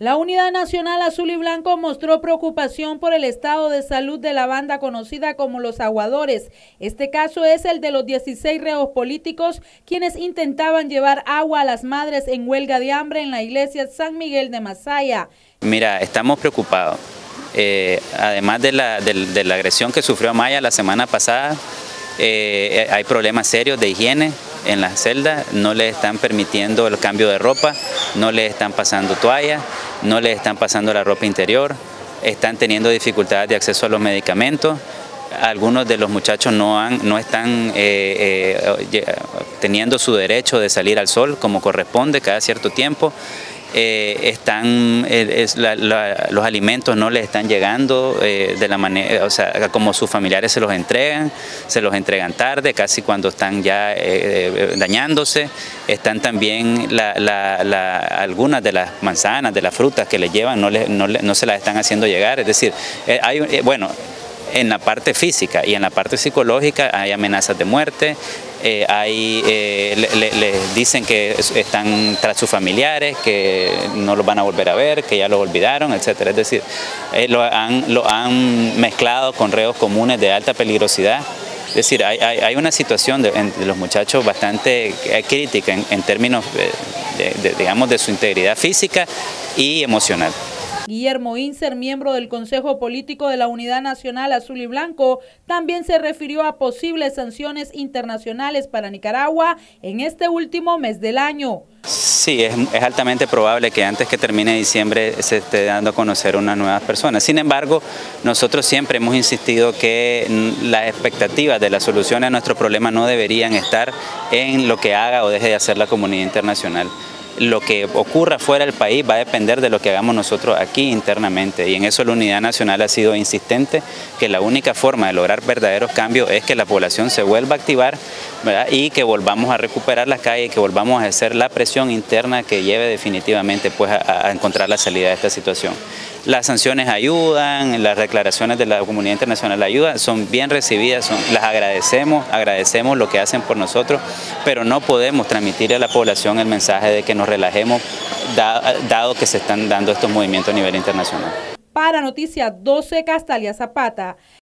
La Unidad Nacional Azul y Blanco mostró preocupación por el estado de salud de la banda conocida como Los Aguadores. Este caso es el de los 16 reos políticos quienes intentaban llevar agua a las madres en huelga de hambre en la iglesia San Miguel de Masaya. Mira, estamos preocupados. Además de la agresión que sufrió Maya la semana pasada, hay problemas serios de higiene en las celdas, no les están permitiendo el cambio de ropa, no les están pasando toallas, no les están pasando la ropa interior, están teniendo dificultades de acceso a los medicamentos. Algunos de los muchachos no están teniendo su derecho de salir al sol como corresponde cada cierto tiempo. Los alimentos no les están llegando de la manera, o sea, como sus familiares se los entregan tarde, casi cuando están ya dañándose. Están también algunas de las manzanas, de las frutas que les llevan, no se las están haciendo llegar. Es decir, en la parte física y en la parte psicológica hay amenazas de muerte, les dicen que están tras sus familiares, que no los van a volver a ver, que ya los olvidaron, etc. Es decir, lo han mezclado con reos comunes de alta peligrosidad. Es decir, hay una situación de los muchachos bastante crítica en términos digamos, de su integridad física y emocional. Guillermo Inser, miembro del Consejo Político de la Unidad Nacional Azul y Blanco, también se refirió a posibles sanciones internacionales para Nicaragua en este último mes del año. Sí, es altamente probable que antes que termine diciembre se esté dando a conocer unas nuevas personas. Sin embargo, nosotros siempre hemos insistido que las expectativas de la solución a nuestro problema no deberían estar en lo que haga o deje de hacer la comunidad internacional. Lo que ocurra fuera del país va a depender de lo que hagamos nosotros aquí internamente, y en eso la Unidad Nacional ha sido insistente, que la única forma de lograr verdaderos cambios es que la población se vuelva a activar, ¿verdad? Y que volvamos a recuperar las calles, que volvamos a ejercer la presión interna que lleve definitivamente pues, a encontrar la salida de esta situación. Las sanciones ayudan, las declaraciones de la comunidad internacional ayudan, son bien recibidas, las agradecemos lo que hacen por nosotros, pero no podemos transmitir a la población el mensaje de que nos relajemos, dado que se están dando estos movimientos a nivel internacional. Para Noticias 12, Castalia Zapata.